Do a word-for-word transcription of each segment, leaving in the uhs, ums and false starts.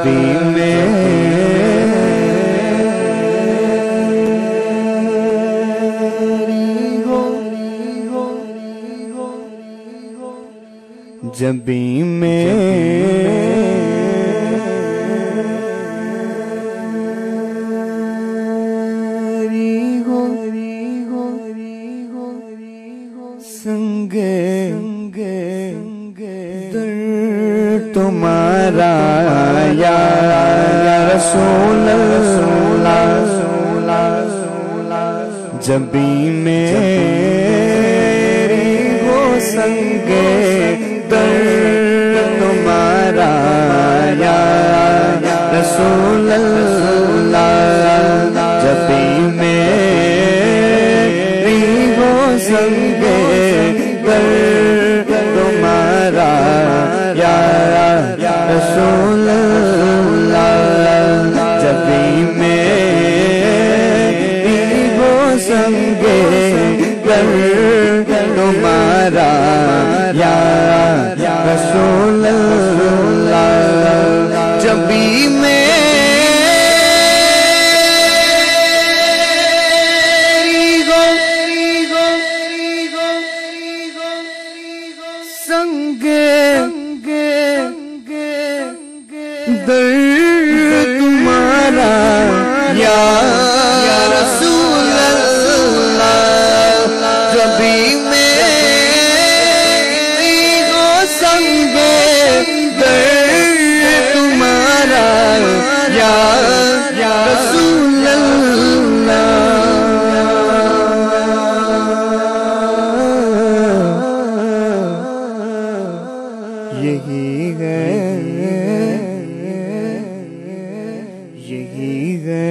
بھی میری ہو جب بھی میری ہو سنگے در تمہارا یا رسول اللہ جب بھی میری ہو سنگے در تمہارا یا رسول اللہ جب بھی میری ہو سنگے در تمہارا یا رسول اللہ جب بھی میری ہو سنگے در تمہارا یا رسول اللہ جب بھی میری ہو سنگے در تمہارا یا رسول اللہ جب بھی میری ہو سنگے در تمہارا یا رسول اللہ یہی ہے یہی ہے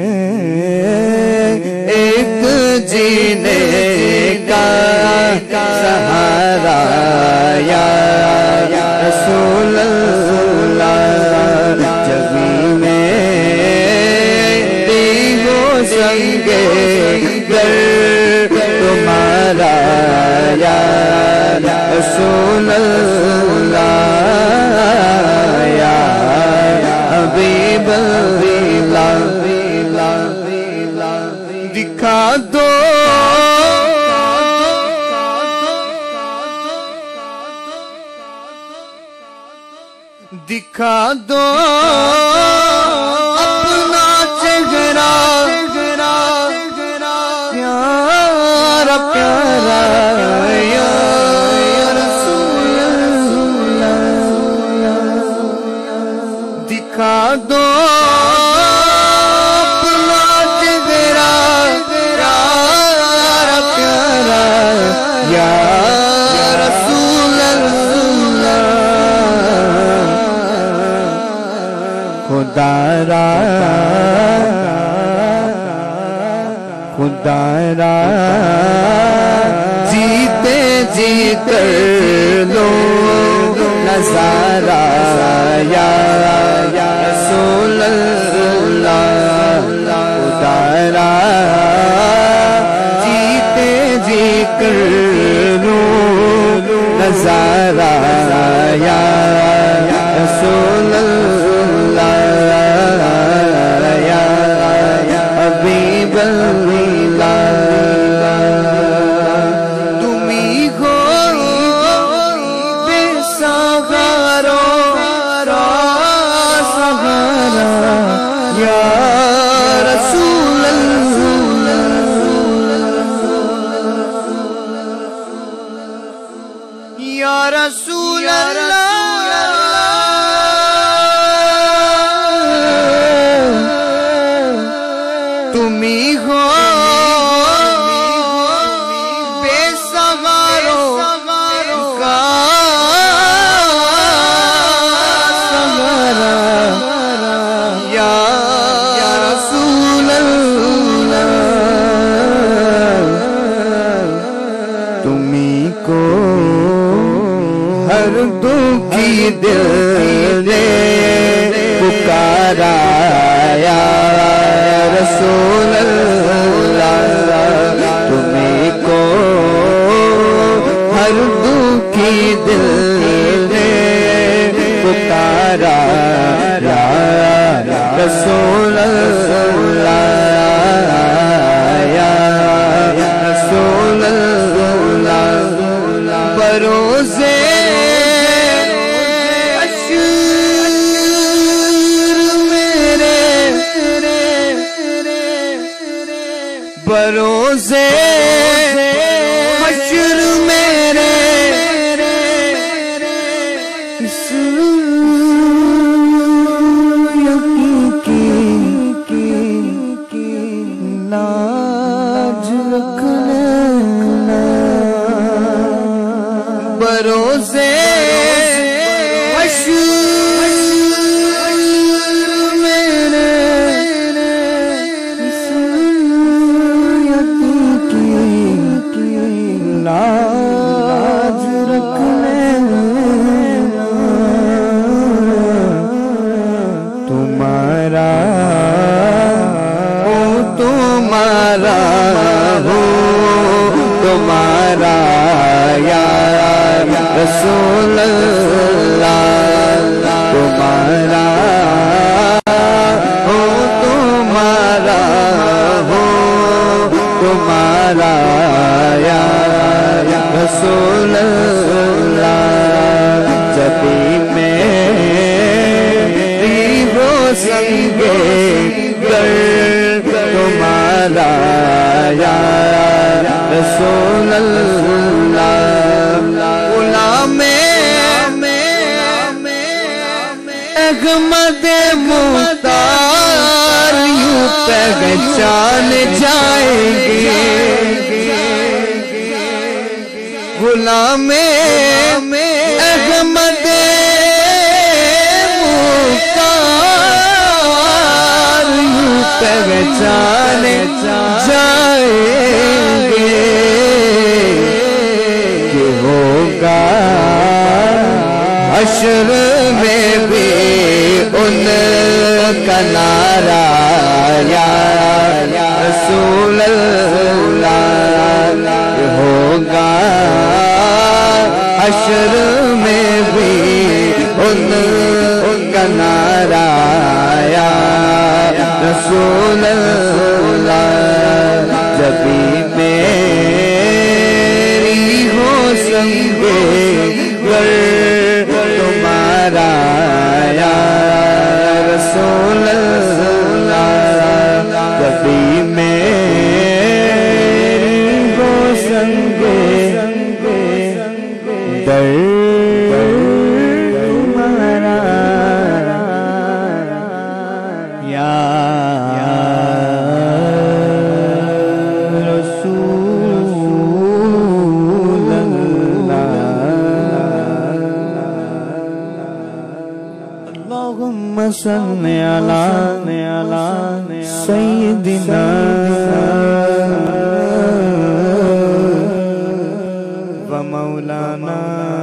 ایک جینے کا سہارا یا رسول اللہ جب بھی میری ہو سنگے در تمہارا یا رسول اللہ یا حبیب اللہ دکھا دو دکھا دو اپنا چہرہ پیارا پیارا یا رسول اللہ دکھا دو اپنا چہرہ پیارا پیارا یا رسول اللہ خدا را خدا را جیتے جی کر لو نظارہ یا رسول اللہ خدا را جیتے جی کر لو نظارہ یا رسول اللہ یا حبیب اللہ تمہیں ہو بے سہارا سہارا یا رسول اللہ یا رسول اللہ لاج رکھ لینا بروزے تمہارا یا رسول اللہ تمہارا ہو تمہارا ہو تمہارا یا رسول اللہ جب میری ہو سنگے گر تمہارا یا رسول اللہ غلام احمد مختار یوں پہچان جائیں گے غلام احمد مختار یوں پہچان جائیں گے کہ ہوگا حشر میں بھی ان کا نعرہ یا رسول اللہ ہوگا حشر میں بھی ان کا نعرہ یا رسول اللہ جب میری ہو سنگے گر تمہارا یا رسول اللہ جب میری ہو سنگے در تمہارا یا صل علی سیدنا و مولانا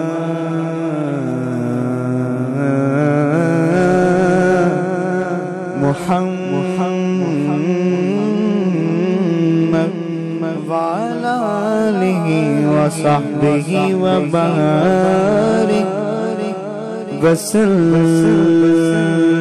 محمد وعلى آله وصحبه وبارك وسلم